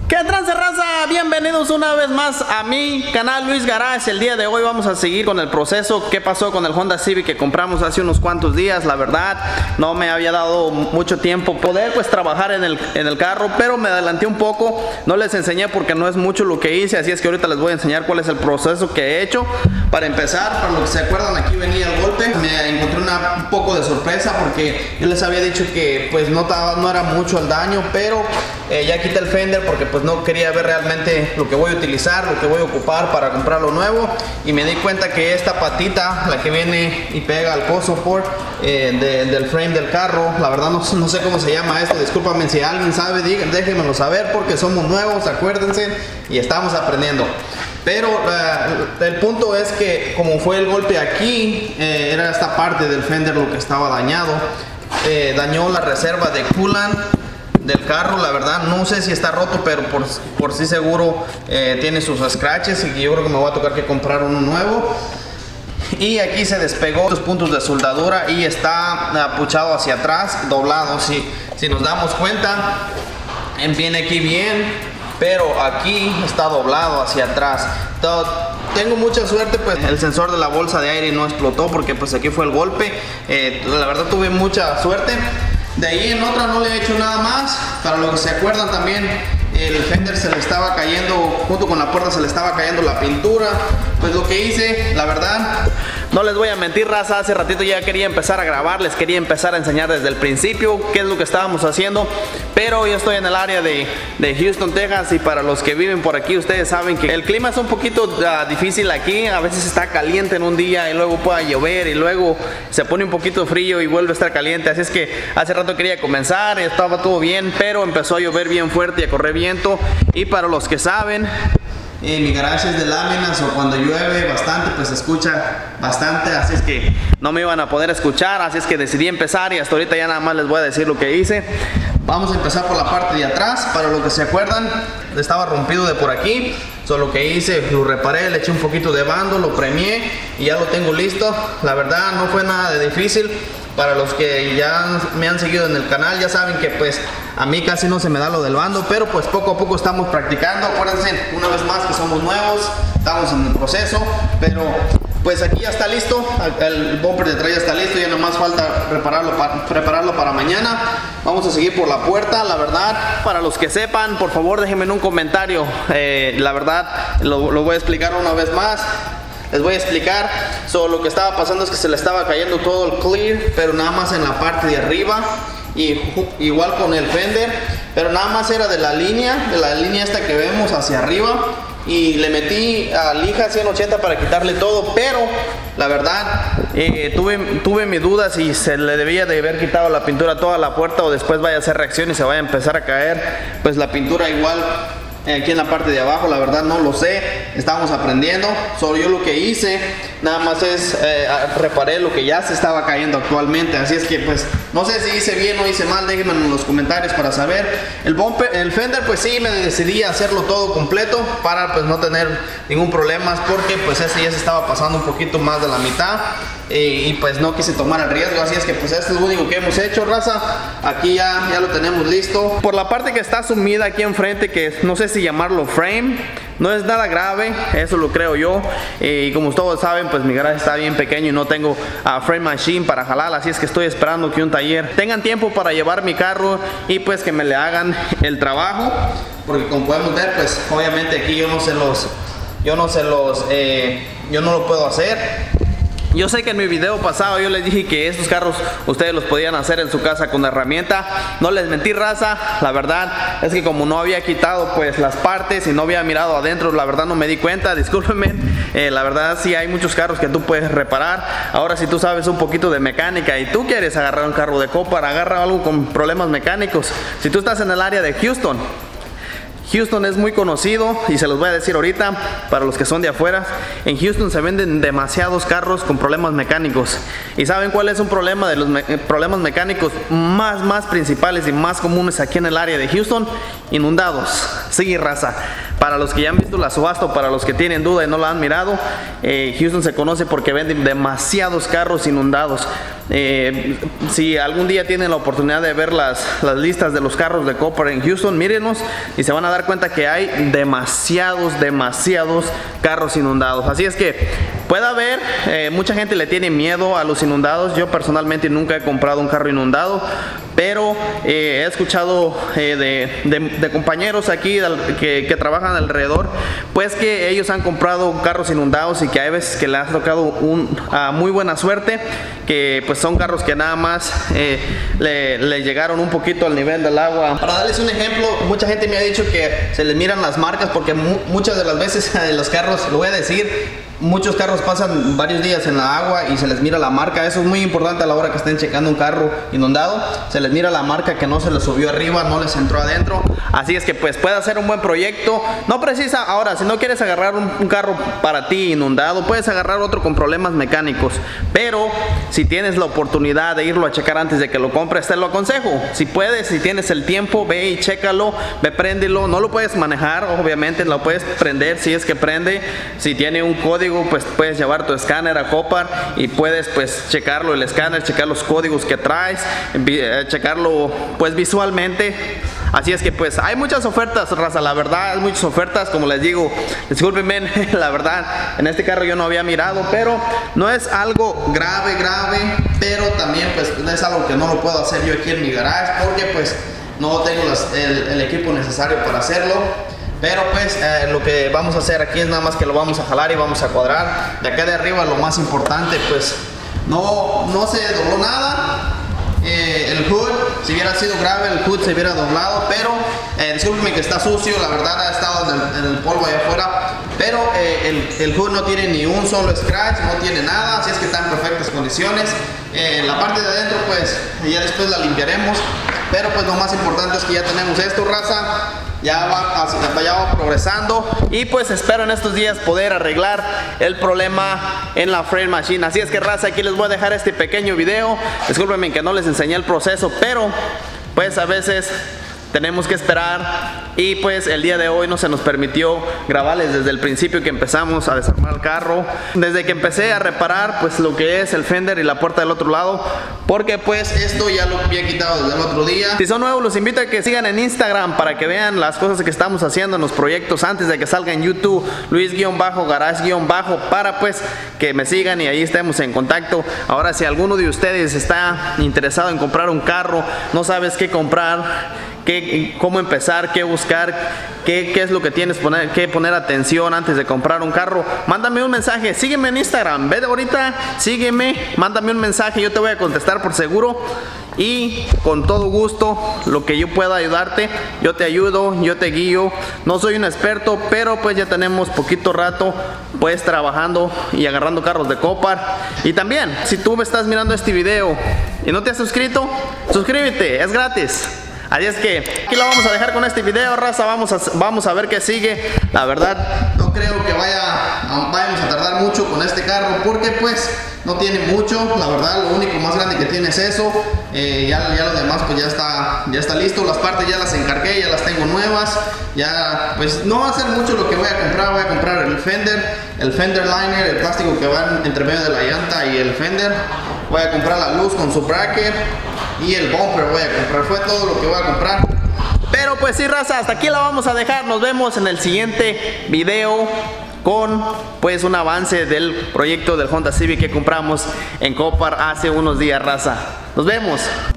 ¿Qué trance, raza? Bienvenidos una vez más a mi canal Luis Garage. El día de hoy vamos a seguir con el proceso. ¿Qué pasó con el Honda Civic que compramos hace unos cuantos días? La verdad, no me había dado mucho tiempo poder pues trabajar en el carro, pero me adelanté un poco. No les enseñé porque no es mucho lo que hice, así es que ahorita les voy a enseñar cuál es el proceso que he hecho. Para empezar, para los que se acuerdan, aquí venía el golpe. Me encontré un poco de sorpresa porque yo les había dicho que pues no era mucho el daño, pero ya quité el fender porque pues no quería ver realmente lo que voy a utilizar, lo que voy a ocupar para comprar lo nuevo, y me di cuenta que esta patita, la que viene y pega al co-support del frame del carro, la verdad no sé cómo se llama esto, discúlpame si alguien sabe, déjenmelo saber porque somos nuevos, acuérdense, y estamos aprendiendo. Pero el punto es que como fue el golpe aquí, era esta parte del fender lo que estaba dañado, dañó la reserva de coolant del carro. La verdad no sé si está roto, pero por sí seguro tiene sus scratches, y yo creo que me voy a tocar que comprar uno nuevo. Y aquí se despegó los puntos de soldadura y está apuchado hacia atrás, doblado. Si nos damos cuenta, viene aquí bien, pero aquí está doblado hacia atrás. Tengo mucha suerte, pues el sensor de la bolsa de aire no explotó porque pues aquí fue el golpe. La verdad tuve mucha suerte. De ahí en otra no le he hecho nada más. Para los que se acuerdan también, el fender se le estaba cayendo, junto con la puerta se le estaba cayendo la pintura. Pues lo que hice, la verdad, no les voy a mentir, raza, hace ratito ya quería empezar a grabar, les quería empezar a enseñar desde el principio qué es lo que estábamos haciendo, pero yo estoy en el área de Houston, Texas, y para los que viven por aquí, ustedes saben que el clima es un poquito difícil aquí. A veces está caliente en un día y luego puede llover y luego se pone un poquito frío y vuelve a estar caliente, así es que hace rato quería comenzar, estaba todo bien, pero empezó a llover bien fuerte y a correr viento. Y para los que saben, mi garage es de láminas, o cuando llueve bastante pues se escucha bastante, así es que no me iban a poder escuchar, así es que decidí empezar, y hasta ahorita ya nada más les voy a decir lo que hice. Vamos a empezar por la parte de atrás. Para los que se acuerdan, estaba rompido de por aquí, solo que hice, lo reparé, le eché un poquito de bando, lo premié y ya lo tengo listo. La verdad no fue nada de difícil. Para los que ya me han seguido en el canal, ya saben que pues a mí casi no se me da lo del bando, pero pues poco a poco estamos practicando. Acuérdense una vez más que somos nuevos, estamos en el proceso, pero pues aquí ya está listo, el bumper de atrás ya está listo, ya nomás falta prepararlo para mañana. Vamos a seguir por la puerta. La verdad, para los que sepan, por favor déjenme en un comentario, la verdad lo voy a explicar una vez más. Les voy a explicar. Lo que estaba pasando es que se le estaba cayendo todo el clear, pero nada más en la parte de arriba, y igual con el fender, pero nada más era de la línea esta que vemos hacia arriba, y le metí a lija 180 para quitarle todo, pero la verdad tuve mi duda si se le debía de haber quitado la pintura a toda la puerta, o después vaya a hacer reacción y se vaya a empezar a caer pues la pintura igual aquí en la parte de abajo. La verdad no lo sé, estamos aprendiendo. Solo yo lo que hice nada más es reparé lo que ya se estaba cayendo actualmente, así es que pues no sé si hice bien o hice mal, déjenme en los comentarios para saber. El fender pues sí, me decidí a hacerlo todo completo para pues no tener ningún problema, porque pues ese ya se estaba pasando un poquito más de la mitad, y pues no quise tomar el riesgo, así es que pues esto es lo único que hemos hecho, raza. Aquí ya lo tenemos listo. Por la parte que está sumida aquí enfrente, que no sé si llamarlo frame, no es nada grave, eso lo creo yo, y como todos saben pues mi garage está bien pequeño y no tengo frame machine para jalar, así es que estoy esperando que un taller tengan tiempo para llevar mi carro y pues que me le hagan el trabajo, porque como podemos ver pues obviamente aquí yo no lo puedo hacer. Yo sé que en mi video pasado yo les dije que estos carros ustedes los podían hacer en su casa con herramienta. No les mentí, raza. La verdad es que como no había quitado pues las partes y no había mirado adentro, la verdad no me di cuenta, discúlpenme. La verdad sí hay muchos carros que tú puedes reparar. Ahora si tú sabes un poquito de mecánica y tú quieres agarrar un carro de Copar, agarra algo con problemas mecánicos. Si tú estás en el área de Houston es muy conocido, y se los voy a decir ahorita para los que son de afuera. En Houston se venden demasiados carros con problemas mecánicos. ¿Y saben cuál es un problema de los problemas mecánicos más principales y más comunes aquí en el área de Houston? Inundados. Sí, raza. para los que ya han visto la subasta o para los que tienen duda y no la han mirado, Houston se conoce porque venden demasiados carros inundados. Si algún día tienen la oportunidad de ver las listas de los carros de Copart en Houston, mírenos y se van a dar cuenta que hay demasiados carros inundados. Así es que puede haber, mucha gente le tiene miedo a los inundados. Yo personalmente nunca he comprado un carro inundado, pero he escuchado de compañeros aquí que trabajan alrededor, pues que ellos han comprado carros inundados y que hay veces que le ha tocado muy buena suerte, que pues son carros que nada más le llegaron un poquito al nivel del agua. Para darles un ejemplo, mucha gente me ha dicho que se les miran las marcas porque muchas de las veces los carros, lo voy a decir, muchos carros pasan varios días en la agua y se les mira la marca. Eso es muy importante a la hora que estén checando un carro inundado. Se les mira la marca, que no se les subió arriba, no les entró adentro. Así es que pues puede ser un buen proyecto. No precisa, ahora, si no quieres agarrar un carro para ti inundado, puedes agarrar otro con problemas mecánicos. Pero si tienes la oportunidad de irlo a checar antes de que lo compres, te lo aconsejo. Si puedes, si tienes el tiempo, ve y chécalo, ve, préndelo. No lo puedes manejar, obviamente, lo puedes prender si es que prende. Si tiene un código, pues puedes llevar tu escáner a Copart y puedes pues checarlo, el escáner, checar los códigos que traes, checarlo pues visualmente. Así es que pues hay muchas ofertas, raza, la verdad, hay muchas ofertas, como les digo, discúlpenme, la verdad, en este carro yo no había mirado, pero no es algo grave, pero también pues es algo que no lo puedo hacer yo aquí en mi garage, porque pues no tengo el equipo necesario para hacerlo. Pero pues lo que vamos a hacer aquí es nada más que lo vamos a jalar y vamos a cuadrar. De acá de arriba lo más importante, pues no se dobló nada. El hood, si hubiera sido grave, el hood se hubiera doblado, pero discúlpenme que está sucio, la verdad ha estado en el polvo allá afuera, pero el hood no tiene ni un solo scratch, no tiene nada, así es que está en perfectas condiciones. La parte de adentro pues ya después la limpiaremos, pero pues lo más importante es que ya tenemos esto, raza. Ya va progresando y pues espero en estos días poder arreglar el problema en la frame machine. Así es que, raza, aquí les voy a dejar este pequeño video. Discúlpenme que no les enseñé el proceso, pero pues a veces tenemos que esperar y pues el día de hoy no se nos permitió grabarles desde el principio que empezamos a desarmar el carro, desde que empecé a reparar pues lo que es el fender y la puerta del otro lado, porque pues esto ya lo había quitado desde el otro día. Si son nuevos, los invito a que sigan en Instagram para que vean las cosas que estamos haciendo en los proyectos antes de que salga en YouTube, Luis-Garage- para pues que me sigan y ahí estemos en contacto. Ahora, si alguno de ustedes está interesado en comprar un carro, no sabes qué comprar, cómo empezar, qué buscar, qué es lo que tienes que poner atención antes de comprar un carro, mándame un mensaje, sígueme en Instagram, ve ahorita, sígueme, mándame un mensaje, yo te voy a contestar por seguro y con todo gusto lo que yo pueda ayudarte, yo te ayudo, yo te guío. No soy un experto, pero pues ya tenemos poquito rato pues trabajando y agarrando carros de Copart. Y también, si tú me estás mirando este video y no te has suscrito, suscríbete, es gratis. Así es que aquí lo vamos a dejar con este video, raza. Vamos a ver qué sigue. La verdad no creo que vayamos a tardar mucho con este carro, porque pues no tiene mucho, la verdad. Lo único más grande que tiene es eso. Ya lo demás pues ya está listo. Las partes ya las encargué, ya las tengo nuevas. Ya pues no va a ser mucho lo que voy a comprar. Voy a comprar el fender liner, el plástico que va entre medio de la llanta y el fender. Voy a comprar la luz con su bracket y el bumper voy a comprar. Fue todo lo que voy a comprar. Pero pues sí, raza, hasta aquí la vamos a dejar. Nos vemos en el siguiente video con pues un avance del proyecto del Honda Civic que compramos en Copart hace unos días, raza. Nos vemos.